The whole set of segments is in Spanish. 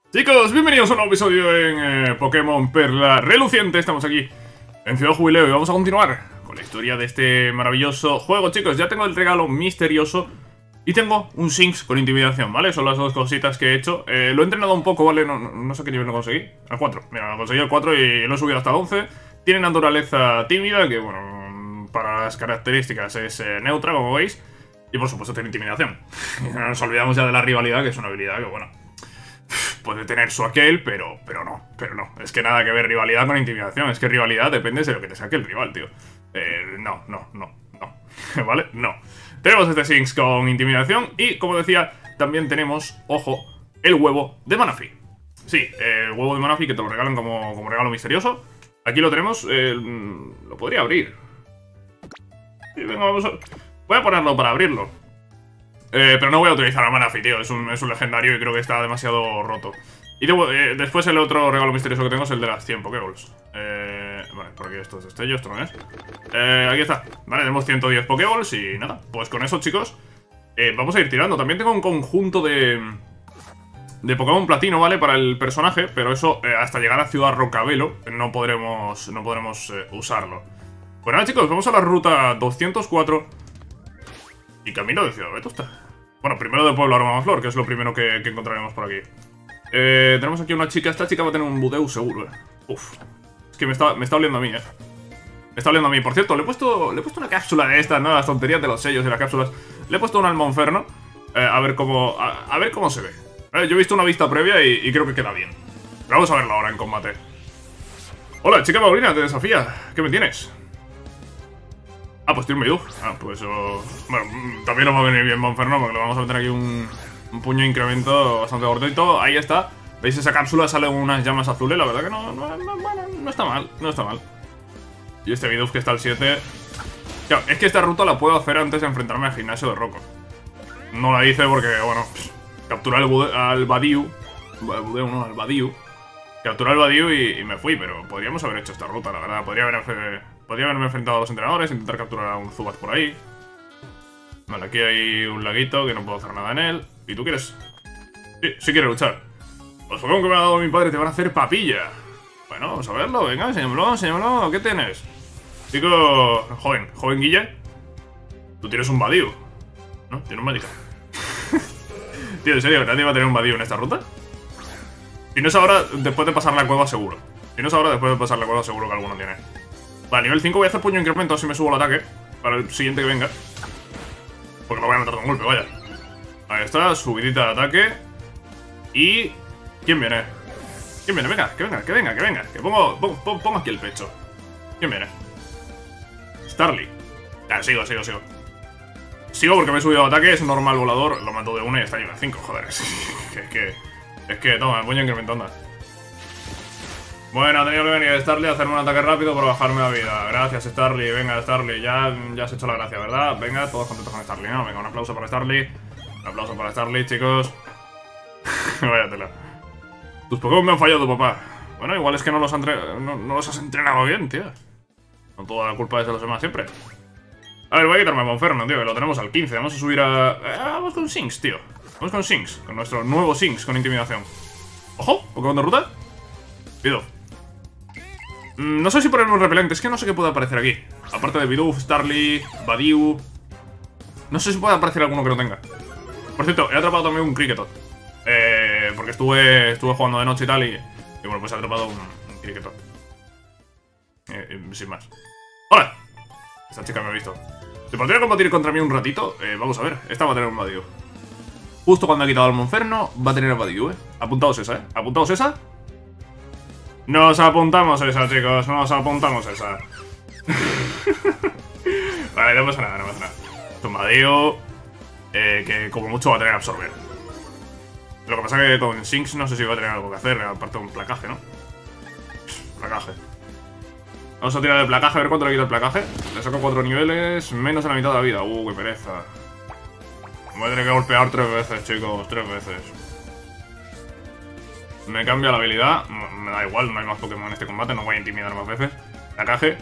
Chicos, bienvenidos a un nuevo episodio en Pokémon Perla Reluciente. Estamos aquí en Ciudad Jubileo y vamos a continuar con la historia de este maravilloso juego. Chicos, ya tengo el regalo misterioso y tengo un Shinx con intimidación, ¿vale? Son las dos cositas que he hecho. Lo he entrenado un poco, ¿vale? No sé qué nivel lo conseguí. Al 4. Mira, lo conseguí al 4 y lo he subido hasta el 11. Tiene naturaleza tímida, que bueno, para las características es neutra, como veis. Y por supuesto tiene intimidación. Nos olvidamos ya de la rivalidad, que es una habilidad que, bueno, puede tener su aquel, pero no. Es que nada que ver rivalidad con intimidación. Es que rivalidad depende de lo que te saque el rival, tío. No. ¿Vale? No. Tenemos este Shinx con intimidación y, como decía, también tenemos, ojo, el huevo de Manaphy. Sí, el huevo de Manaphy que te lo regalan como regalo misterioso. Aquí lo tenemos. Lo podría abrir. Sí, venga, voy a ponerlo para abrirlo. Pero no voy a utilizar a Manaphy, tío. Es un legendario y creo que está demasiado roto. Y después el otro regalo misterioso que tengo es el de las 100 Pokéballs. Vale, por aquí esto es destello, esto no es. Aquí está. Vale, tenemos 110 Pokéballs y nada. Pues con eso, chicos, vamos a ir tirando. También tengo un conjunto de Pokémon platino, ¿vale? Para el personaje, pero eso hasta llegar a Ciudad Rocabelo no podremos usarlo. Pues nada, chicos, vamos a la ruta 204 y camino de Ciudad Vetusta. Bueno, primero de Pueblo Aromaflor, que es lo primero que encontraremos por aquí. Tenemos aquí una chica. Esta chica va a tener un Budeus seguro, Uf. Es que me está oliendo a mí, Me está oliendo a mí. Por cierto, le he puesto una cápsula de estas, ¿no? Las tonterías de los sellos y las cápsulas. Le he puesto un Almonferno. A ver cómo se ve. Yo he visto una vista previa y creo que queda bien. Pero vamos a verlo ahora en combate. Hola, chica Paulina, te desafía. ¿Qué me tienes? Ah, pues tiene un Bidoof. Ah, pues eso... Bueno, también nos va a venir bien Monferno, porque le vamos a meter aquí un puño de incremento bastante gordito. Ahí está. ¿Veis esa cápsula? Salen unas llamas azules. La verdad que no está mal. No está mal. Y este Bidoof que está al 7... Claro, es que esta ruta la puedo hacer antes de enfrentarme al gimnasio de Rocco. No la hice porque, bueno... Capturar al Badiou. Al Badiou. Capturar al Badiou y me fui, pero podríamos haber hecho esta ruta, la verdad. Podría haberme enfrentado a los entrenadores, intentar capturar a un Zubat por ahí. Vale, aquí hay un laguito que no puedo hacer nada en él. ¿Y tú quieres? Sí quiere luchar. Los Pokémon que me ha dado mi padre te van a hacer papilla. Bueno, vamos a verlo, venga, enséñamelo. ¿Qué tienes? Chico joven Guille. Tú tienes un Badiou, ¿no? Tienes un Magikarp. Tío, ¿en serio? ¿Nadie va a tener un Badiou en esta ruta? Si no es ahora, después de pasar la cueva, seguro. Si no es ahora, después de pasar la cueva, seguro que alguno tiene. Vale, nivel 5 voy a hacer puño de incremento si me subo el ataque. Para el siguiente que venga. Porque lo voy a meter de un golpe, vaya. Ahí está, subidita de ataque. Y... ¿quién viene? Venga, que venga. Que pongo aquí el pecho. ¿Quién viene? Starly. Sigo. Sigo porque me he subido al ataque, es un normal volador. Lo mato de una y está nivel 5, joder. Es que, toma, puño de incremento, anda. Bueno, ha tenido que venir Starly a hacerme un ataque rápido para bajarme la vida. Gracias, Starly. Venga, Starly. Ya has hecho la gracia, ¿verdad? Venga, todos contentos con Starly, ¿no? Venga, un aplauso para Starly. Un aplauso para Starly, chicos. Vaya tela. Tus Pokémon me han fallado, papá. Bueno, igual es que no los has entrenado bien, tío. No toda la culpa es de los demás siempre. A ver, voy a quitarme a Monferno, tío, que lo tenemos al 15. Vamos a subir a... vamos con Shinx, tío. Vamos con Shinx, con nuestro nuevo Shinx con intimidación. ¡Ojo! ¿Pokémon de ruta? Bidoof. No sé si ponerme un repelente, es que no sé qué puede aparecer aquí. Aparte de Bidoof, Starly, Badiou. No sé si puede aparecer alguno que no tenga. Por cierto, he atrapado también un Kricketot. Porque estuve jugando de noche y tal y bueno, pues he atrapado un Kricketot. Sin más. ¡Hola! Esta chica me ha visto. ¿Se podría combatir contra mí un ratito? Vamos a ver, esta va a tener un Badiou. Justo cuando ha quitado al Monferno, va a tener el Badiou, Apuntaos esa, ¿Apuntaos esa? Nos apuntamos esa, chicos, nos apuntamos esa. Vale, no pasa nada. Es un Badiou que como mucho va a tener que absorber. Lo que pasa es que con Shinx no sé si va a tener algo que hacer, aparte de un placaje, ¿no? Placaje. Vamos a tirar el placaje, a ver cuánto le quita el placaje. Le saco 4 niveles, menos de la mitad de la vida. Qué pereza. Me voy a tener que golpear 3 veces, chicos, 3 veces. Me cambia la habilidad. Me da igual, no hay más Pokémon en este combate, no voy a intimidar más veces. Placaje.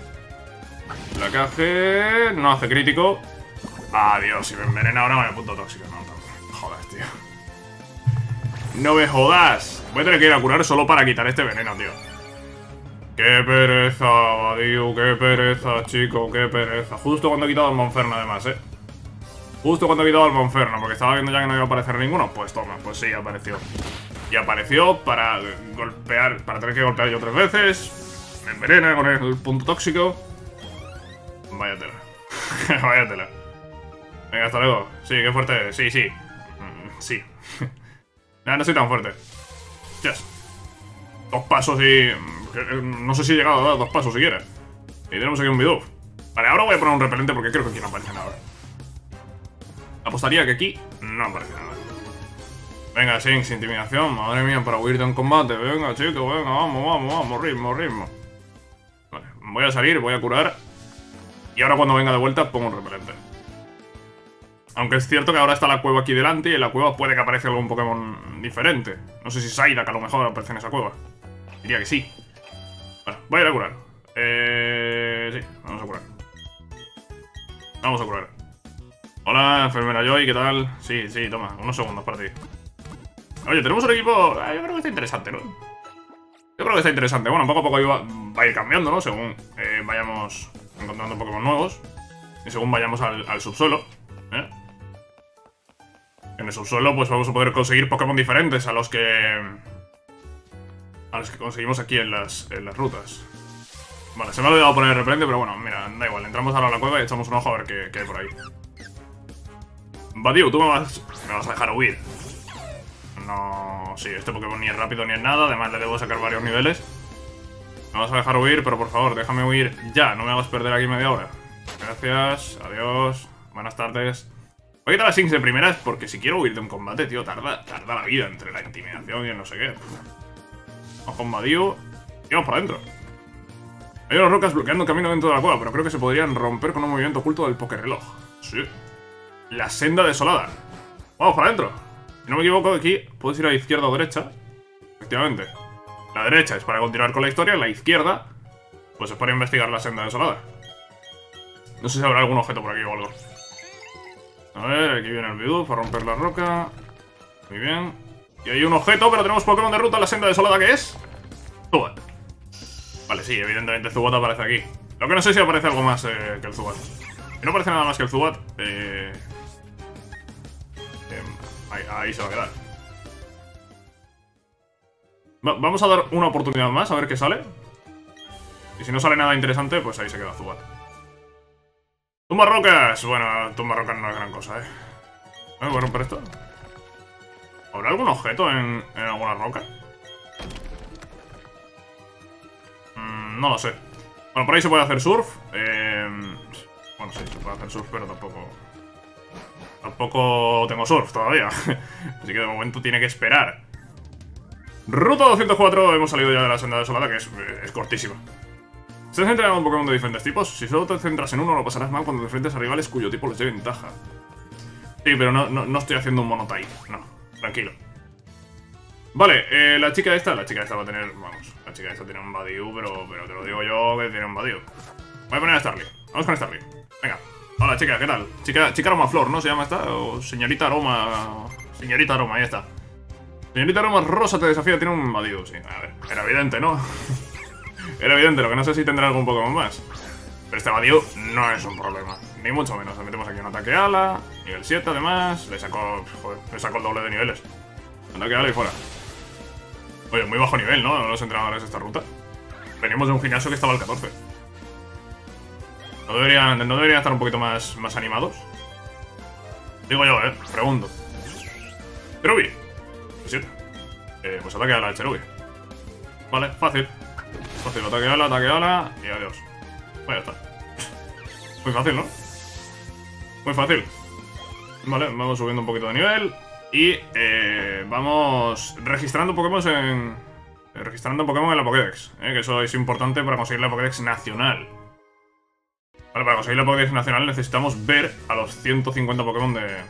No hace crítico. Adiós, si me envenena ahora me apunto tóxico. No, joder, tío. No me jodas. Voy a tener que ir a curar solo para quitar este veneno, tío. Qué pereza, Badiou, qué pereza, chico, qué pereza. Justo cuando he quitado al Monferno, además, Justo cuando he quitado al Monferno, porque estaba viendo ya que no iba a aparecer ninguno. Pues toma, pues sí, apareció. Y apareció para golpear, para tener que golpear yo 3 veces. Me envenena con el punto tóxico. Vaya tela. Vaya tela. Venga, hasta luego. Sí, qué fuerte. Sí, sí. Sí. No soy tan fuerte. Yes. 2 pasos y... No sé si he llegado a dar 2 pasos siquiera. Y tenemos aquí un Bidoof. Vale, ahora voy a poner un repelente porque creo que aquí no aparece nada. Apostaría que aquí no aparece nada. Venga, Shinx, intimidación. Madre mía, para huir de un combate. Venga, chico, venga, vamos. Ritmo. Vale, voy a salir, voy a curar. Y ahora cuando venga de vuelta pongo un repelente. Aunque es cierto que ahora está la cueva aquí delante y en la cueva puede que aparezca algún Pokémon diferente. No sé si Psyduck a lo mejor aparece en esa cueva. Diría que sí. Bueno, voy a ir a curar. Sí, vamos a curar. Vamos a curar. Hola, enfermera Joy, ¿qué tal? Sí, toma, unos segundos para ti. Oye, tenemos un equipo... yo creo que está interesante, ¿no? Yo creo que está interesante. Bueno, poco a poco va a ir cambiando, ¿no? Según vayamos encontrando Pokémon nuevos. Y según vayamos al subsuelo. En el subsuelo, pues vamos a poder conseguir Pokémon diferentes a los que conseguimos aquí en las rutas. Vale, se me ha olvidado poner el repelente, pero bueno, mira, da igual. Entramos ahora a la cueva y echamos un ojo a ver qué hay por ahí. Badiou, tú me vas a dejar huir. No, sí, este Pokémon ni es rápido ni es nada. Además le debo sacar varios niveles. Me vas a dejar huir, pero por favor, déjame huir ya. No me hagas perder aquí media hora. Gracias, adiós, buenas tardes. Voy a quitar a Shinx de primeras porque si quiero huir de un combate, tío, tarda la vida entre la intimidación y el no sé qué. Vamos con Badiou y vamos para adentro. Hay unas rocas bloqueando el camino dentro de la cueva, pero creo que se podrían romper con un movimiento oculto del Pokéreloj. Sí. La senda desolada. Vamos para adentro. Si no me equivoco, aquí puedes ir a la izquierda o derecha. Efectivamente. La derecha es para continuar con la historia, la izquierda pues es para investigar la senda desolada. No sé si habrá algún objeto por aquí o algo. A ver, aquí viene el Bidoof a romper la roca. Muy bien. Y hay un objeto, pero tenemos Pokémon de ruta en la senda desolada, ¿qué es? Zubat. Vale, sí, evidentemente Zubat aparece aquí. Lo que no sé si aparece algo más que el Zubat. Si no aparece nada más que el Zubat, ahí se va a quedar. Vamos a dar una oportunidad más, a ver qué sale. Y si no sale nada interesante, pues ahí se queda Zubat. Tumba rocas. Bueno, tumba rocas no es gran cosa, ¿Voy a romper esto? ¿Habrá algún objeto en alguna roca? No lo sé. Bueno, por ahí se puede hacer surf. Bueno, sí, se puede hacer surf, pero tampoco tengo surf todavía. Así que de momento tiene que esperar. Ruta 204, hemos salido ya de la senda desolada, que es cortísima. ¿Estás entrenando un Pokémon de diferentes tipos? Si solo te centras en uno, lo pasarás mal cuando te enfrentes a rivales cuyo tipo les dé ventaja. Sí, pero no estoy haciendo un monotype. No, tranquilo. Vale, la chica esta va a tener... Vamos, la chica esta tiene un Badiou, pero te lo digo yo que tiene un Badiou. Voy a poner a Starly. Vamos con Starly. Venga. Hola, chica, ¿qué tal? Chica Aroma Flor, ¿no se llama esta? O señorita Aroma... Señorita Aroma, ahí está. Señorita Aroma Rosa te desafía, tiene un Badiou, sí. A ver, era evidente, ¿no? Era evidente, lo que no sé si tendrá algún Pokémon más. Pero este Badiou no es un problema. Ni mucho menos. Le metemos aquí un ataque ala. Nivel 7 además. Le sacó... Joder, le sacó el doble de niveles. Ataque ala y fuera. Oye, muy bajo nivel, ¿no? Los entrenadores de esta ruta. Venimos de un gimnasio que estaba al 14. ¿No deberían estar un poquito más animados? Digo yo, pregunto. Cherubi. 7. Pues ataque ala de Cherubi. Vale, fácil. Fácil, ataque ala y adiós. Pues ya está. Muy fácil, ¿no? Muy fácil. Vale, vamos subiendo un poquito de nivel. Y vamos registrando Pokémon en la Pokédex, que eso es importante para conseguir la Pokédex nacional. Vale, para conseguir la Pokédex nacional necesitamos ver a los 150 Pokémon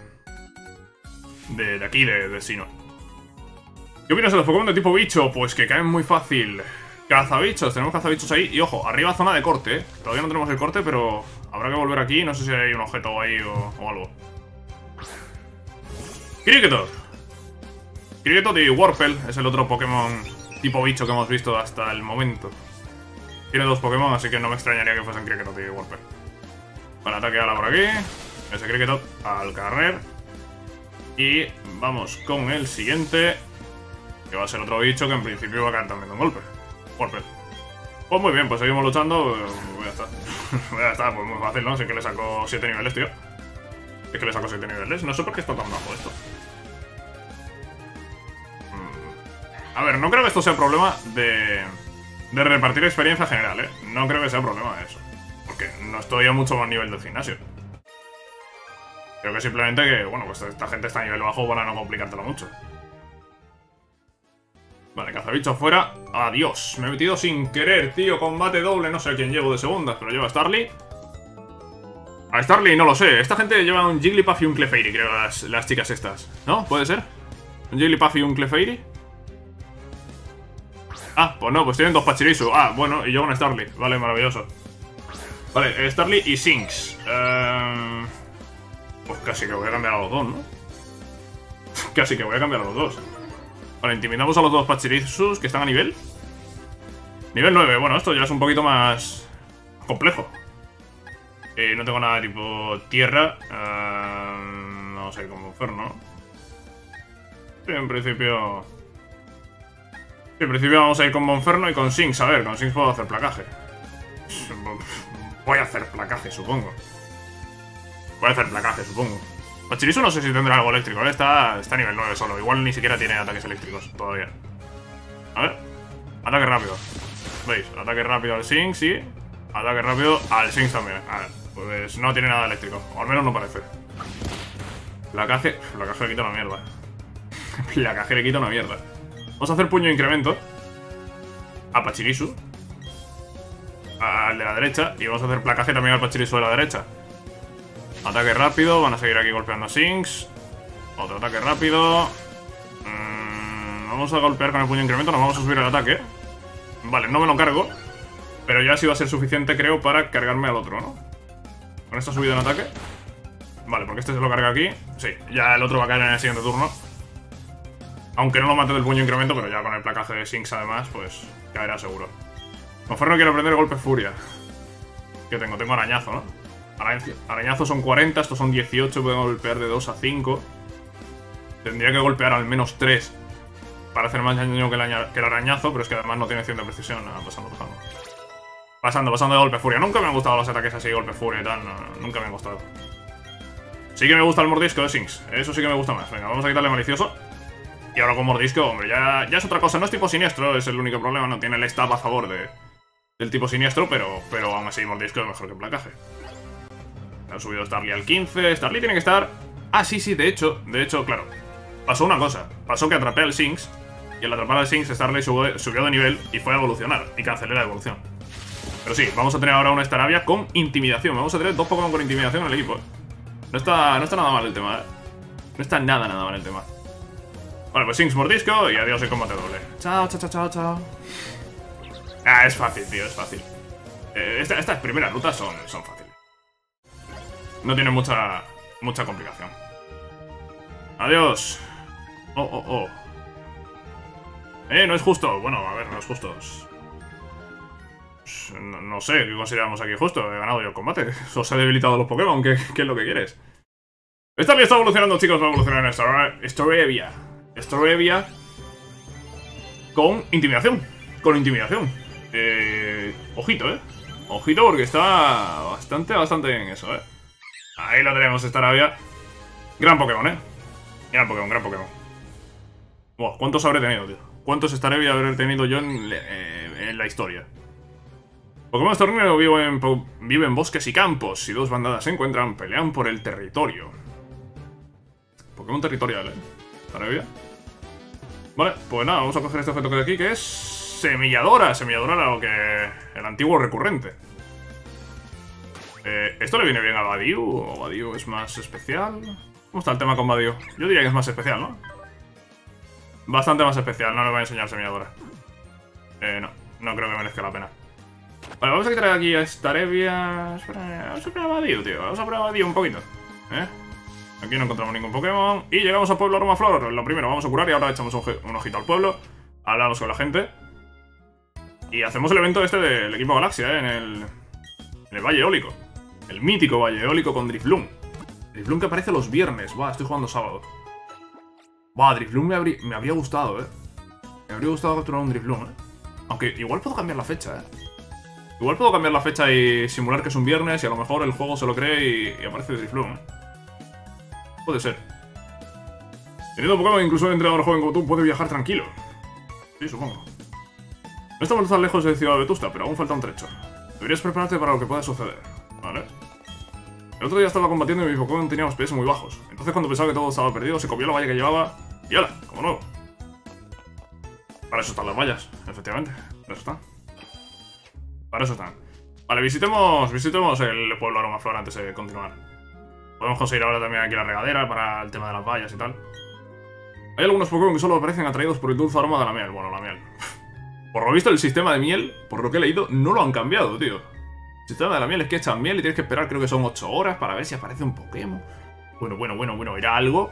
de aquí, de Sinnoh. ¿Qué opinas de los Pokémon de tipo bicho? Pues que caen muy fácil. Cazabichos, tenemos cazabichos ahí. Y ojo, arriba zona de corte, Todavía no tenemos el corte, pero habrá que volver aquí. No sé si hay un objeto ahí o algo. Kricketot. Kriketot y Wurmple es el otro Pokémon tipo bicho que hemos visto hasta el momento. Tiene 2 Pokémon, así que no me extrañaría que fuesen Kriketot y Wurmple. Vale, ataque ala por aquí. Ese Kriketot al carrer. Y vamos con el siguiente, que va a ser otro bicho que en principio va a caer también de un golpe. Wurmple. Pues muy bien, pues seguimos luchando. Ya está. Ya está, pues muy fácil, ¿no? Así que le saco 7 niveles, tío. Es que le saco 7 niveles. No sé por qué está tan bajo esto. A ver, no creo que esto sea problema de repartir experiencia general, ¿eh? No creo que sea problema de eso. Porque no estoy a mucho más nivel del gimnasio. Creo que simplemente que, bueno, pues esta gente está a nivel bajo para no complicártelo mucho. Vale, cazabicho fuera. Adiós. Me he metido sin querer, tío. Combate doble. No sé a quién llevo de segundas, pero llevo a Starly. A Starly no lo sé. Esta gente lleva un Jigglypuff y un Clefairy, creo, las chicas estas. ¿No? ¿Puede ser? ¿Un Jigglypuff y un Clefairy? Ah, pues no, pues tienen 2 Pachirisu. Ah, bueno, y yo un Starly. Vale, maravilloso. Vale, Starly y Sinks. Pues casi que voy a cambiar a los dos, ¿no? Casi que voy a cambiar a los dos. Vale, intimidamos a los 2 Pachirisus que están a nivel. Nivel 9. Bueno, esto ya es un poquito más complejo. No tengo nada tipo tierra. No sé cómo hacer, ¿no? Sí, en principio... Sí, en principio vamos a ir con Monferno y con Sinks. A ver, con Sinks puedo hacer placaje. Voy a hacer placaje, supongo. Voy a hacer placaje, supongo. Pachirisu no sé si tendrá algo eléctrico, ¿eh? Está a nivel 9 solo. Igual ni siquiera tiene ataques eléctricos todavía. A ver. Ataque rápido. ¿Veis? Ataque rápido al Sinks y... ataque rápido al Sinks también. A ver, pues no tiene nada eléctrico. O al menos no parece. Placaje... Placaje le quita una mierda. Placaje le quita una mierda. Vamos a hacer puño de incremento a Pachirisu, al de la derecha. Y vamos a hacer placaje también al Pachirisu de la derecha. Ataque rápido, van a seguir aquí golpeando a Sinks. Otro ataque rápido. Vamos a golpear con el puño de incremento, nos vamos a subir el ataque. Vale, no me lo cargo, pero ya sí va a ser suficiente, creo, para cargarme al otro, ¿no? Con esta subida en ataque. Vale, porque este se lo carga aquí. Sí, ya el otro va a caer en el siguiente turno. Aunque no lo mate del puño de incremento, pero ya con el placaje de Sinks además, pues caerá seguro. Monferno quiere aprender golpe furia. ¿Qué tengo? Tengo arañazo, ¿no? Arañazo son 40, estos son 18, puedo golpear de 2 a 5. Tendría que golpear al menos 3 para hacer más daño que el arañazo, pero es que además no tiene 100 de precisión. Nada, pasando de golpe furia. Nunca me han gustado los ataques así, golpe furia y tal, no, nunca me han gustado. Sí que me gusta el mordisco de Sinks, eso sí que me gusta más. Venga, vamos a quitarle malicioso. Y ahora con mordisco, hombre, ya es otra cosa. No es tipo siniestro, es el único problema. No tiene el stab a favor del tipo siniestro, pero aún así mordisco es mejor que placaje. Ha subido Starly al 15. Starly tiene que estar... Ah, sí, de hecho, claro. Pasó una cosa. Pasó que atrapé al Sinks. Y al atrapar al Sinks, Starly subió de nivel y fue a evolucionar. Y cancelé la evolución. Pero sí, vamos a tener ahora una Staravia con intimidación. Vamos a tener 2 Pokémon con intimidación en el equipo. No está nada mal el tema, No está nada mal el tema. Vale, pues Sinks mordisco y adiós el combate doble. Chao. Ah, es fácil, tío, es fácil. Estas primeras rutas son fáciles. No tiene mucha complicación. Adiós. Oh. No es justo. Bueno, a ver, no es justo. No sé qué consideramos aquí justo. He ganado yo el combate. Os he debilitado los Pokémon. ¿Qué es lo que quieres? Esta está evolucionando, chicos. Va a evolucionar en Staravia con intimidación. Ojito, Ojito porque está bastante bien eso, Ahí lo tenemos, Staravia. Gran Pokémon, Gran Pokémon. Buah, ¿cuántos habré tenido, tío? ¿Cuántos Staravia habré tenido yo en la historia? Pokémon de torneo vive en bosques y campos. Si 2 bandadas se encuentran, pelean por el territorio. Pokémon territorial, Staravia. Vale, pues nada, vamos a coger este objeto que hay aquí, que es Semilladora. Semilladora era lo que... el antiguo recurrente. ¿Esto le viene bien a Badiou? ¿O Badiou es más especial? ¿Cómo está el tema con Badiou? Yo diría que es más especial, ¿no? Bastante más especial, no le voy a enseñar Semilladora. No creo que merezca la pena. Vale, vamos a quitar aquí a Staravia. Espera, vamos a probar a Badiou, tío. Vamos a probar a Badiou un poquito. Aquí no encontramos ningún Pokémon. Y llegamos al pueblo Aromaflor. Lo primero, vamos a curar y ahora echamos un ojito al pueblo. Hablamos con la gente. Y hacemos el evento este del equipo Galaxia, en el Valle Eólico. El mítico Valle Eólico con Drifloon. Drifloon que aparece los viernes. Buah, estoy jugando sábado. Buah, Drifloon me habría gustado, Me habría gustado capturar un Drifloon, Aunque igual puedo cambiar la fecha, Igual puedo cambiar la fecha y simular que es un viernes y a lo mejor el juego se lo cree y aparece Drifloon, Puede ser. Teniendo Pokémon, incluso un entrenador joven como tú puede viajar tranquilo. Sí, supongo. No estamos tan lejos de Ciudad de Vetusta, pero aún falta un trecho. Deberías prepararte para lo que pueda suceder, ¿vale? El otro día estaba combatiendo y mi Pokémon tenía los PS muy bajos. Entonces cuando pensaba que todo estaba perdido, se copió la valla que llevaba y ¡hala! Como nuevo. Para eso están las vallas, efectivamente. Para eso están. Para eso están. Vale, visitemos el pueblo Aromaflor antes de continuar. Podemos conseguir ahora también aquí la regadera para el tema de las vallas y tal. Hay algunos Pokémon que solo aparecen atraídos por el dulce aroma de la miel. Bueno, la miel. Por lo visto, el sistema de miel, por lo que he leído, no lo han cambiado, tío. El sistema de la miel es que echan miel y tienes que esperar, creo que son 8 horas para ver si aparece un Pokémon. Bueno, era algo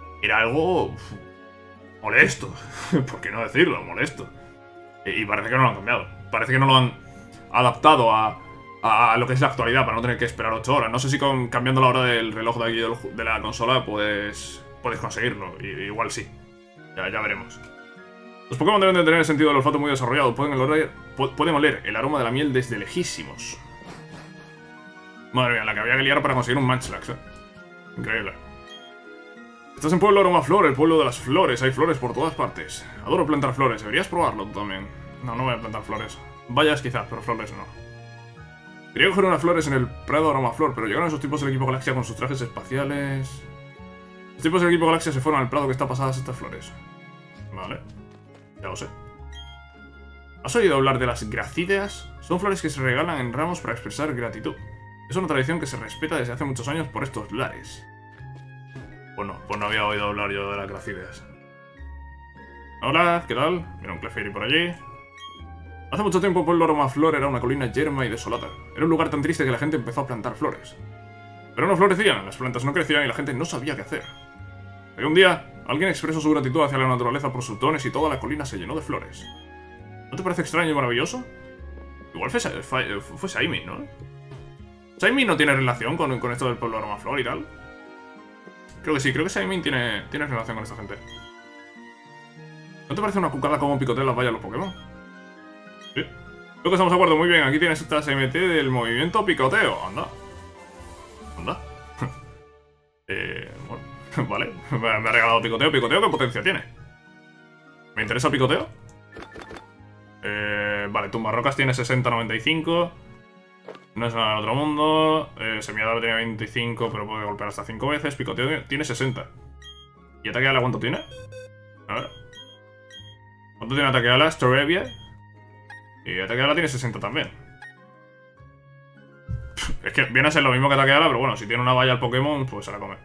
molesto. ¿Por qué no decirlo? Molesto. Y parece que no lo han cambiado. Parece que no lo han adaptado a lo que es la actualidad para no tener que esperar 8 horas. No sé si cambiando la hora del reloj de aquí de la consola puedes conseguirlo. Igual sí. Ya veremos. Los Pokémon deben de tener el sentido del olfato muy desarrollado. Pueden oler el aroma de la miel desde lejísimos. Madre mía, la que había que liar para conseguir un Munchlax, Increíble. Estás en Pueblo Aromaflor, el pueblo de las flores. Hay flores por todas partes. Adoro plantar flores. Deberías probarlo tú también. No voy a plantar flores. Vallas quizás, pero flores no. Quería coger unas flores en el Prado Aromaflor, pero llegaron esos tipos del equipo Galaxia con sus trajes espaciales. Los tipos del equipo Galaxia se fueron al Prado que está pasadas estas flores. Vale. Ya lo sé. ¿Has oído hablar de las gracídeas? Son flores que se regalan en ramos para expresar gratitud. Es una tradición que se respeta desde hace muchos años por estos lares. Pues no había oído hablar yo de las gracídeas. Hola, ¿qué tal? Mira un Clefairy por allí. Hace mucho tiempo Pueblo Aromaflor era una colina yerma y desolada. Era un lugar tan triste que la gente empezó a plantar flores. Pero no florecían, las plantas no crecían y la gente no sabía qué hacer. Y un día, alguien expresó su gratitud hacia la naturaleza por sus dones y toda la colina se llenó de flores. ¿No te parece extraño y maravilloso? Igual fue Saimi, ¿no? ¿Saimi no tiene relación con esto del Pueblo Aromaflor y tal? Creo que sí, creo que Saimi tiene relación con esta gente. ¿No te parece una cucada como picotean las vallas los Pokémon? Sí. Creo que estamos de acuerdo, muy bien. Aquí tienes esta SMT del movimiento picoteo. Anda. Bueno, vale. Me ha regalado picoteo. ¿Picoteo qué potencia tiene? ¿Me interesa picoteo? Vale, tumbarrocas tiene 60-95. No es nada del otro mundo. Semiador tiene 25, pero puede golpear hasta 5 veces. Picoteo tiene 60. ¿Y ataque ala cuánto tiene? A ver. ¿Cuánto tiene ataque ala? Storevia. Y ataque ala tiene 60 también. Es que viene a ser lo mismo que ataque ala, pero bueno, si tiene una valla al Pokémon, pues se la come.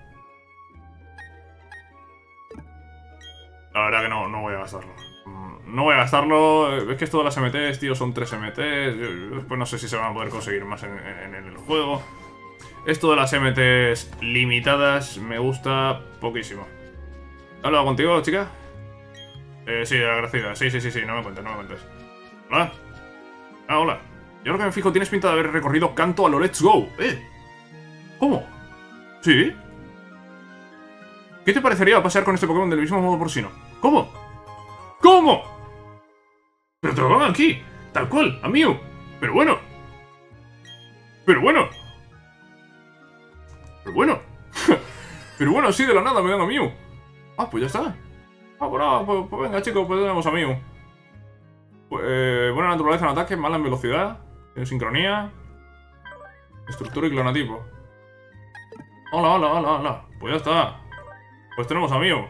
La verdad que no voy a gastarlo. No voy a gastarlo. Es que esto de las MTs, tío, son 3 MTs. Después no sé si se van a poder conseguir más en el juego. Esto de las MTs limitadas me gusta poquísimo. ¿He hablado contigo, chica? Sí, agradecida. Sí, no me cuentes. Hola. Ah, hola. Yo lo que me fijo, tienes pinta de haber recorrido Kanto a lo Let's Go. ¿Cómo? ¿Sí? ¿Qué te parecería pasear con este Pokémon del mismo modo porcino? ¿Cómo? ¿Cómo? Pero te lo van aquí, tal cual, a Mew. Pero bueno. Pero bueno, sí, de la nada me dan a Mew. Ah, pues ya está. Ah, bueno, pues venga, chicos, pues tenemos a Mew. Buena naturaleza en ataque, mala en velocidad. Tiene sincronía. Estructura y clonatipo. Hola. Pues ya está. Pues tenemos a Mew.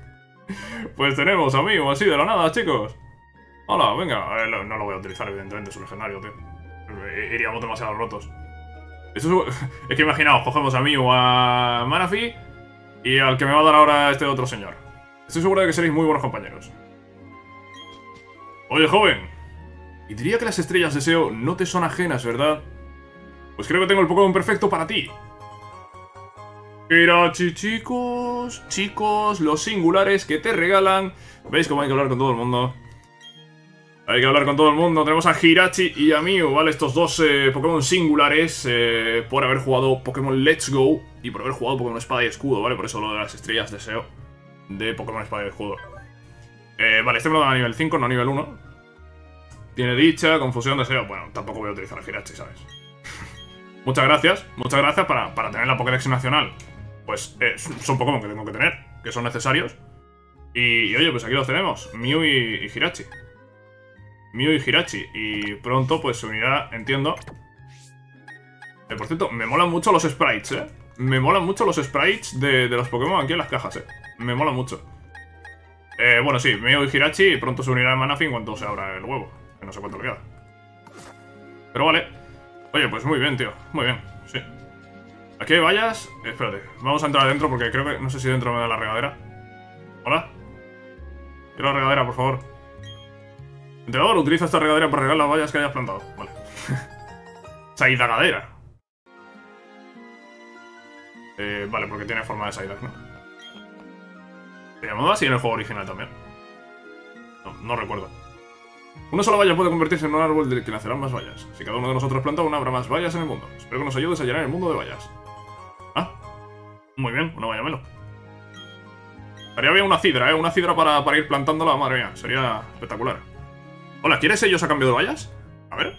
Así de la nada, chicos. Hola, venga. No lo voy a utilizar, evidentemente, es un legendario, tío. Iríamos demasiado rotos. Es que imaginaos, cogemos a Mew, a Manaphy y al que me va a dar ahora este otro señor. Estoy seguro de que seréis muy buenos compañeros. Oye, joven. Y diría que las estrellas de SEO no te son ajenas, ¿verdad? Pues creo que tengo el Pokémon perfecto para ti. Hirachi, chicos. Chicos, los singulares que te regalan. ¿Veis cómo hay que hablar con todo el mundo? Hay que hablar con todo el mundo. Tenemos a Hirachi y a Mew, ¿vale? Estos dos Pokémon singulares por haber jugado Pokémon Let's Go y por haber jugado Pokémon Espada y Escudo, ¿vale? Por eso lo de las estrellas deseo de Pokémon Espada y Escudo. Vale, este me lo dan a nivel 5, no a nivel 1. Tiene dicha, confusión, deseo. Bueno, tampoco voy a utilizar a Hirachi, ¿sabes? Muchas gracias para tener la Pokédex nacional. Pues son Pokémon que tengo que tener, que son necesarios. Y oye, pues aquí los tenemos, Mew y Hirachi. Mew y Hirachi. Y pronto pues se unirá, entiendo. Por cierto, me molan mucho los sprites, Me molan mucho los sprites de los Pokémon aquí en las cajas, Me molan mucho. Bueno, sí, Mew y Hirachi y pronto se unirá a Manaphy en cuanto se abra el huevo. Que no sé cuánto le queda. Pero vale. Oye, pues muy bien, tío. Muy bien, sí. Aquí hay vallas. Espérate, vamos a entrar adentro porque creo que... No sé si dentro me da la regadera. Hola. Quiero la regadera, por favor. Entrenador, utiliza esta regadera para regar las vallas que hayas plantado. Vale. Saidagadera. Vale, porque tiene forma de Psyduck, ¿no? ¿Se llamaba así en el juego original también? No recuerdo. Una sola valla puede convertirse en un árbol del que nacerán más vallas. Si cada uno de nosotros planta una, habrá más vallas en el mundo. Espero que nos ayudes a llenar el mundo de vallas. Ah, muy bien, una valla melo. Estaría bien una cidra, una cidra para ir plantándola, madre mía, sería espectacular. Hola, ¿quieres sellos a cambio de vallas? A ver.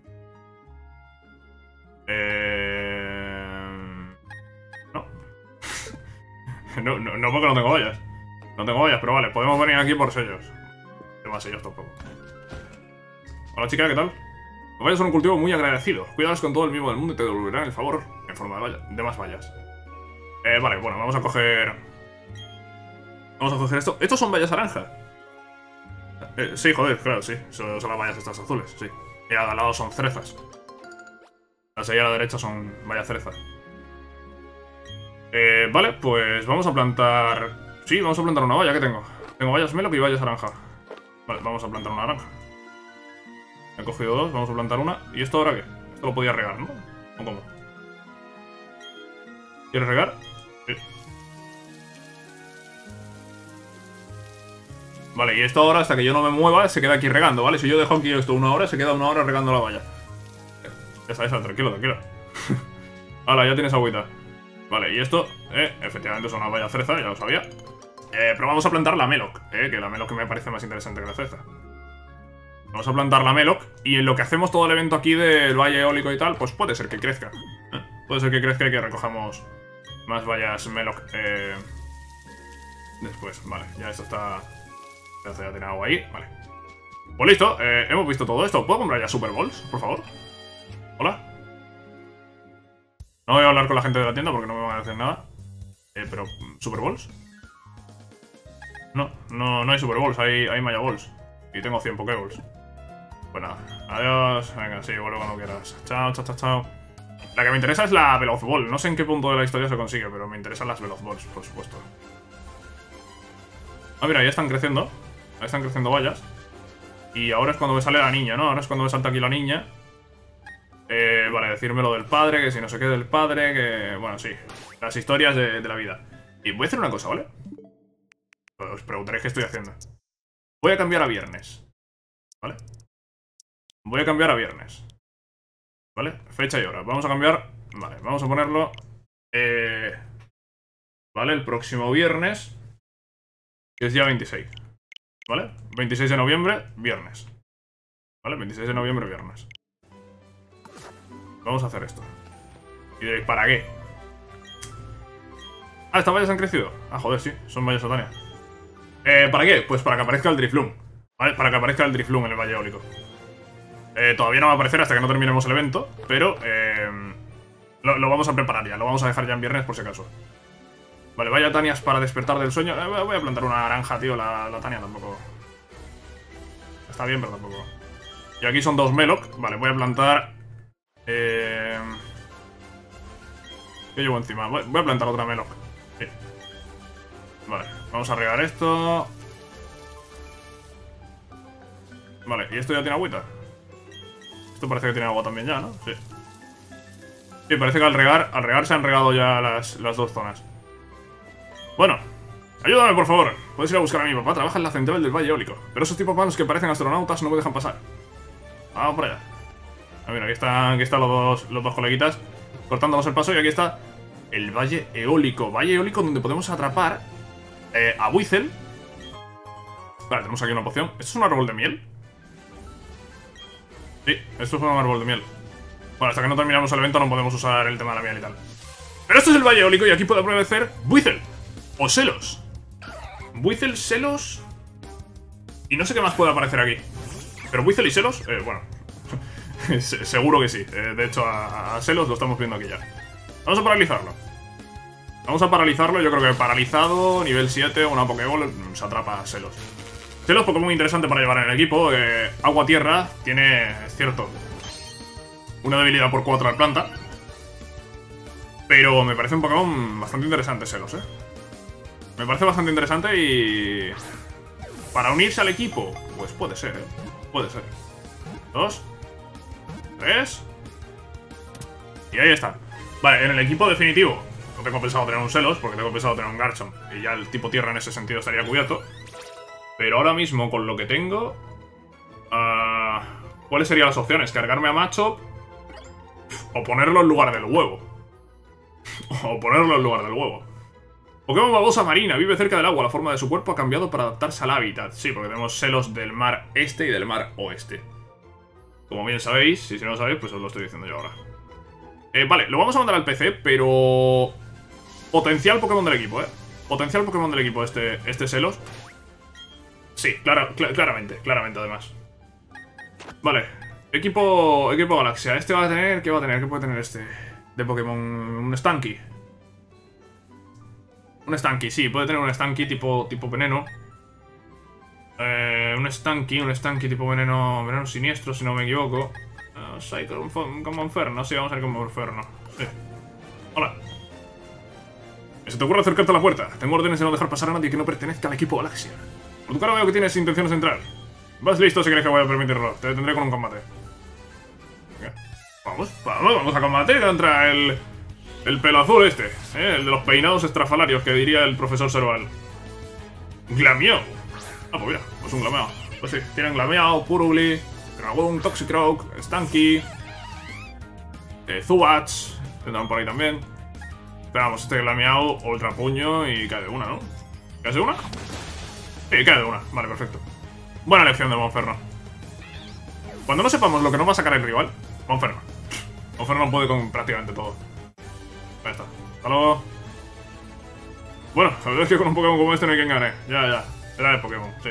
No. No porque no tengo vallas. No tengo vallas, pero vale, podemos venir aquí por sellos. No tengo más sellos tampoco. Hola chica, ¿qué tal? Los vallas son un cultivo muy agradecido. Cuídalas con todo el mimo del mundo y te devolverán el favor en forma de más vallas. Vale, bueno, vamos a coger... Vamos a coger esto. ¿Estos son vallas naranja? Sí, joder, claro, sí. Son las vallas estas azules, sí. Y al lado son cerezas. Las de ahí a la derecha son vallas cerezas. Vale, pues vamos a plantar... Sí, vamos a plantar una valla, ¿qué tengo? Tengo vallas Meloc y vallas naranja. Vale, vamos a plantar una naranja. He cogido dos, vamos a plantar una. ¿Y esto ahora qué? Esto lo podía regar, ¿no? ¿O cómo? ¿Quieres regar? Sí. Vale, y esto ahora, hasta que yo no me mueva, se queda aquí regando, ¿vale? Si yo dejo aquí esto una hora, se queda una hora regando la valla. Ya está, tranquilo, tranquilo. Hala, ya tienes agüita. Vale, y esto, efectivamente es una valla cereza, ya lo sabía. Pero vamos a plantar la Meloc, que la Meloc me parece más interesante que la cereza. Vamos a plantar la Meloc, y en lo que hacemos todo el evento aquí del valle eólico y tal, pues puede ser que crezca. Puede ser que crezca y que recojamos más vallas Meloc después. Vale, ya esto está... Ya tiene agua ahí, vale. Pues listo, hemos visto todo esto. ¿Puedo comprar ya Super Balls, por favor? Hola. No voy a hablar con la gente de la tienda porque no me van a hacer nada. Pero, ¿Super Balls? No hay Super Balls, hay Maya Balls. Y tengo 100 Pokéballs. Pues nada, adiós. Venga, sí, vuelvo cuando quieras. Chao, chao, chao, chao. La que me interesa es la Veloz Ball. No sé en qué punto de la historia se consigue, pero me interesan las Veloz Balls, por supuesto. Ah, mira, ya están creciendo. Ahí están creciendo vallas. Y ahora es cuando me sale la niña, ¿no? Ahora es cuando me salta aquí la niña. Vale, decirme lo del padre, que si no sé qué del padre, que... Bueno, sí. Las historias de la vida. Y voy a hacer una cosa, ¿vale? Os preguntaréis qué estoy haciendo. Voy a cambiar a viernes. ¿Vale? Voy a cambiar a viernes. ¿Vale? Fecha y hora. Vamos a cambiar... Vale, vamos a ponerlo... Vale, el próximo viernes, que es día 26. ¿Vale? 26 de noviembre, viernes. ¿Vale? 26 de noviembre, viernes. Vamos a hacer esto. Y diréis, ¿para qué? Ah, ¿estas vallas han crecido? Ah, joder, sí, son vallas satánicas. ¿Para qué? Pues para que aparezca el Drifloon. ¿Vale? Para que aparezca el Drifloon en el Valle Eólico. Todavía no va a aparecer hasta que no terminemos el evento, pero lo vamos a preparar ya, lo vamos a dejar ya en viernes por si acaso. Vale, vaya Tanias para despertar del sueño. Voy a plantar una naranja, tío, la Tania tampoco. Está bien, pero tampoco. Y aquí son dos Meloc. Vale, voy a plantar... ¿Qué llevo encima? Voy a plantar otra Meloc. Sí. Vale, vamos a regar esto. Vale, y esto ya tiene agüita. Esto parece que tiene agua también ya, ¿no? Sí. Sí, parece que al regar se han regado ya las dos zonas. Bueno, ayúdame por favor. Puedes ir a buscar a mi papá, trabaja en la central del Valle Eólico. Pero esos tipos malos que parecen astronautas no me dejan pasar. Vamos por allá. Ah, mira, aquí están los dos coleguitas cortándonos el paso y aquí está el Valle Eólico. Valle Eólico donde podemos atrapar a Buizel. Vale, tenemos aquí una poción. ¿Esto es un árbol de miel? Sí, esto es un árbol de miel. Bueno, hasta que no terminamos el evento no podemos usar el tema de la miel y tal. Pero esto es el Valle Eólico y aquí puede aparecer Buizel. O Selos. Buizel, Selos... Y no sé qué más puede aparecer aquí. Pero Buizel y Selos, bueno... seguro que sí. De hecho, a Selos lo estamos viendo aquí ya. Vamos a paralizarlo. Vamos a paralizarlo. Yo creo que paralizado, nivel 7, una Pokéball, se atrapa a Selos. Selos, Pokémon muy interesante para llevar en el equipo. Agua-tierra, tiene, es cierto, una debilidad por 4 al planta. Pero me parece un Pokémon bastante interesante, Selos, Me parece bastante interesante y... para unirse al equipo, pues puede ser, puede ser. 2, 3... Y ahí está. Vale, en el equipo definitivo no tengo pensado tener un Selos, porque tengo pensado tener un Garchomp. Y ya el tipo tierra en ese sentido estaría cubierto. Pero ahora mismo, con lo que tengo... ¿cuáles serían las opciones? ¿Cargarme a Machop? ¿O ponerlo en lugar del huevo? O ponerlo en lugar del huevo. Pokémon babosa marina, vive cerca del agua. La forma de su cuerpo ha cambiado para adaptarse al hábitat. Sí, porque tenemos Selos del mar este y del mar oeste. Como bien sabéis, y si no lo sabéis, pues os lo estoy diciendo yo ahora. Vale, lo vamos a mandar al PC, pero... potencial Pokémon del equipo, Potencial Pokémon del equipo este Selos. Sí, claramente además. Vale, equipo Galaxia. Este va a tener... ¿Qué va a tener? ¿Qué puede tener este? De Pokémon... un Stanky. Un Stanky, sí, puede tener un Stanky tipo veneno. Un Stanky tipo veneno siniestro, si no me equivoco. Como Inferno, sí, vamos a ir como Inferno. Sí. Hola. ¿Se te ocurre acercarte a la puerta? Tengo órdenes de no dejar pasar a nadie que no pertenezca al equipo Galaxia. Por tu cara veo que tienes intenciones de entrar. Vas listo si crees que voy a permitirlo. Te detendré con un combate. Venga. Vamos a combate contra el pelo azul este. El de los peinados estrafalarios, que diría el profesor Serval. Glameow. Ah, pues mira, pues un Glameow. Pues sí, tienen Glameow, Purugly, Dragon, Toxicroak, Stanky, Zubats, tendrán por ahí también. Esperamos, este Glameow, Ultra Puño y cae de una, ¿no? ¿Cae de una? Sí, cae de una. Vale, perfecto. Buena elección de Monferno. Cuando no sepamos lo que nos va a sacar el rival, Monferno. Monferno puede con prácticamente todo. Ya está. Hasta luego. Bueno, la verdad es que con un Pokémon como este no hay quien gane. Ya. Era el Pokémon, sí.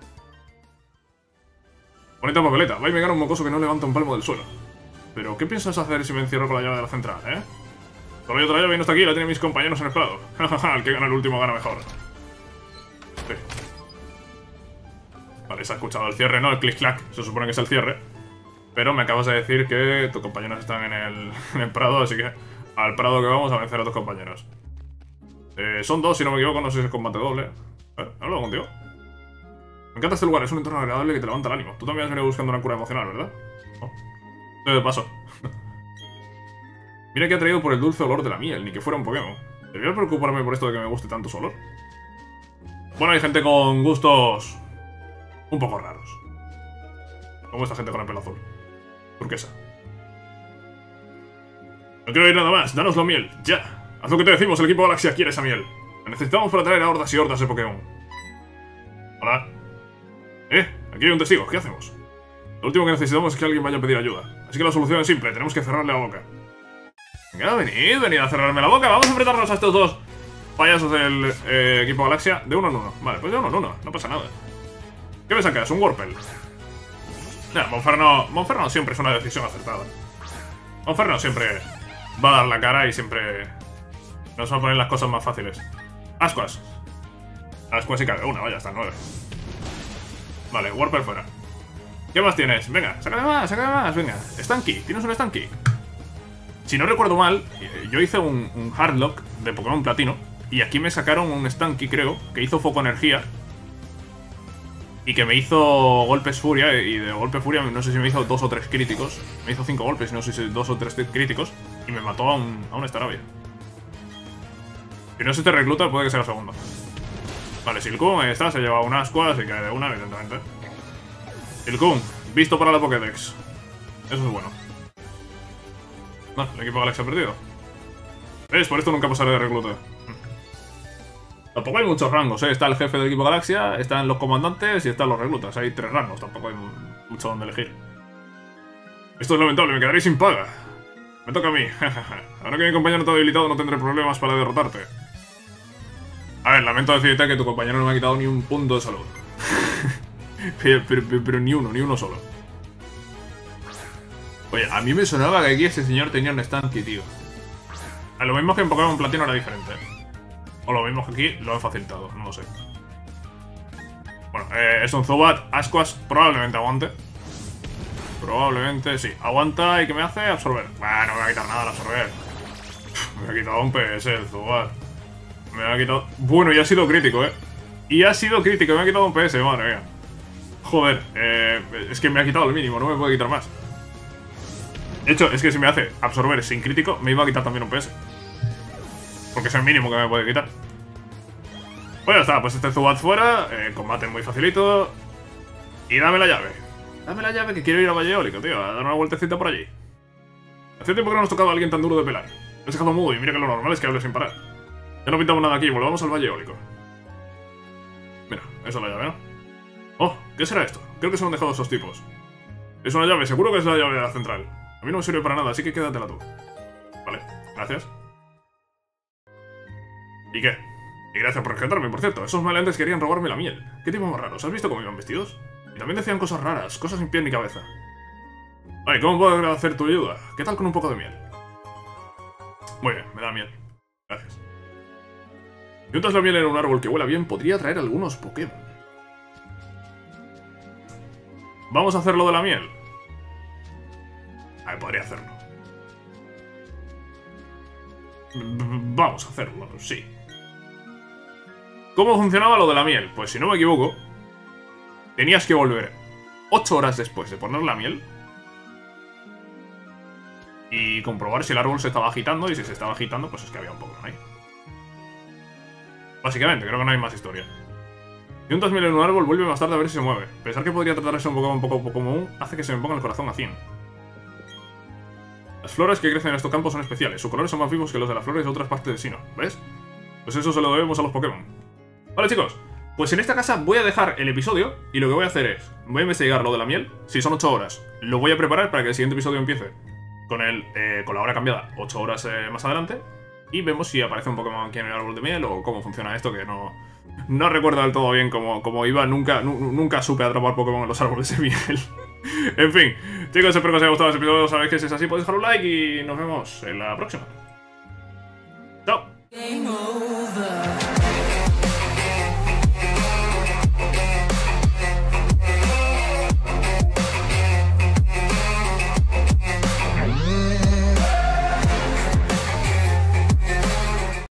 Bonita papeleta. Va y me gana un mocoso que no levanta un palmo del suelo. Pero, ¿qué piensas hacer si me encierro con la llave de la central, Solo hay otra llave y no está aquí, la tienen mis compañeros en el prado. El que gana el último gana mejor. Sí. Vale, se ha escuchado el cierre, ¿no? El click-clack. Se supone que es el cierre. Pero me acabas de decir que tus compañeros están en el prado, así que al prado que vamos a vencer a tus compañeros. Son dos, si no me equivoco, no sé si es combate doble. Hablo contigo. Me encanta este lugar, es un entorno agradable que te levanta el ánimo. Tú también has venido buscando una cura emocional, ¿verdad? No. De paso. Mira que ha traído por el dulce olor de la miel, ni que fuera un Pokémon. ¿Debería preocuparme por esto de que me guste tanto su olor? Bueno, hay gente con gustos un poco raros. Como esta gente con el pelo azul. Turquesa. No quiero oír nada más, danos la miel, ya. Haz lo que te decimos, el equipo Galaxia quiere esa miel. La necesitamos para traer a hordas y hordas de Pokémon. Hola. Aquí hay un testigo, ¿qué hacemos? Lo último que necesitamos es que alguien vaya a pedir ayuda. Así que la solución es simple, tenemos que cerrarle la boca. Venga, venid a cerrarme la boca. Vamos a enfrentarnos a estos dos payasos del equipo Galaxia. De uno en uno. Vale, pues de uno en uno, no pasa nada. ¿Qué me sacas? Un Warpel. Monferno siempre es una decisión acertada. Monferno siempre va a dar la cara y siempre nos va a poner las cosas más fáciles. Ascuas. Ascuas y cabe una, vaya, hasta 9. Vale, Warpel fuera. ¿Qué más tienes? Venga, sácame más, venga. Stanky, ¿tienes un Stanky? Si no recuerdo mal, yo hice un Hardlock de Pokémon Platino. Y aquí me sacaron un Stanky, creo, que hizo Foco Energía. Y que me hizo golpes furia. Y de golpe furia no sé si me hizo 2 o 3 críticos. Me hizo 5 golpes y no sé si 2 o 3 críticos. Y me mató a un Starabia. Si no es este recluta, puede que sea el segundo. Vale, Silcoon, ahí está, se lleva una ascua, así que de una, evidentemente. Silcoon, visto para la Pokédex. Eso es bueno. No, el equipo Galaxia ha perdido. ¿Ves? Por esto nunca pasaré de recluta. Tampoco hay muchos rangos, ¿eh? Está el jefe del equipo Galaxia, están los comandantes y están los reclutas. Hay 3 rangos, tampoco hay mucho donde elegir. Esto es lamentable, me quedaré sin paga. Me toca a mí. Ahora que mi compañero está debilitado no tendré problemas para derrotarte. A ver, lamento decirte que tu compañero no me ha quitado ni un punto de salud. pero ni uno solo. Oye, a mí me sonaba que aquí ese señor tenía un estanque, tío. A lo mismo que en Pokémon Platino era diferente. O lo mismo que aquí lo han facilitado, no lo sé. Bueno, es un Zubat. Ascuas probablemente aguante. Probablemente, sí. Aguanta y ¿qué me hace? Absorber. Bueno, no me va a quitar nada al absorber. Me ha quitado un PS el Zubat. Me ha quitado... Bueno, y ha sido crítico, Y ha sido crítico, me ha quitado un PS, madre mía. Joder, es que me ha quitado el mínimo, no me puede quitar más. De hecho, es que si me hace absorber sin crítico, me iba a quitar también un PS. Porque es el mínimo que me puede quitar. Pues ya está, pues este Zubat fuera, combate muy facilito. Y dame la llave. Dame la llave que quiero ir a Valle Eólico, tío, a dar una vueltecita por allí. Hace tiempo que no nos tocaba a alguien tan duro de pelar. Me has dejado mudo y mira que lo normal es que hable sin parar. Ya no pintamos nada aquí, volvamos al Valle Eólico. Mira, esa es la llave, ¿no? Oh, ¿qué será esto? Creo que se lo han dejado esos tipos. Es una llave, seguro que es la llave de la central. A mí no me sirve para nada, así que quédatela tú. Vale, gracias. ¿Y qué? Y gracias por rescatarme, por cierto. Esos maleantes querían robarme la miel. ¿Qué tipos más raros? ¿Has visto cómo iban vestidos? Y también decían cosas raras, cosas sin pie ni cabeza. Ay, ¿cómo puedo agradecer tu ayuda? ¿Qué tal con un poco de miel? Muy bien, me da miel. Gracias. Si untas la miel en un árbol que huela bien, podría atraer algunos Pokémon. ¿Vamos a hacerlo de la miel? A ver, podría hacerlo. Vamos a hacerlo, sí. ¿Cómo funcionaba lo de la miel? Pues si no me equivoco, tenías que volver 8 horas después de poner la miel y comprobar si el árbol se estaba agitando, y si se estaba agitando, pues es que había un Pokémon ahí. Básicamente, creo que no hay más historia. Si untas miel en un árbol, vuelve más tarde a ver si se mueve. Pensar que podría tratarse un Pokémon poco común hace que se me ponga el corazón a 100. Las flores que crecen en estos campos son especiales. Sus colores son más vivos que los de las flores de otras partes del Sinnoh. ¿Ves? Pues eso se lo debemos a los Pokémon. Vale, chicos. Pues en esta casa voy a dejar el episodio y lo que voy a hacer es... Voy a investigar lo de la miel. Si son 8 horas, lo voy a preparar para que el siguiente episodio empiece con la hora cambiada 8 horas más adelante. Y vemos si aparece un Pokémon aquí en el árbol de miel o cómo funciona esto, que no recuerdo del todo bien cómo iba. Nunca supe atrapar Pokémon en los árboles de miel. En fin, chicos, espero que os haya gustado este episodio. Sabéis que si es así podéis dejar un like y nos vemos en la próxima. Chao.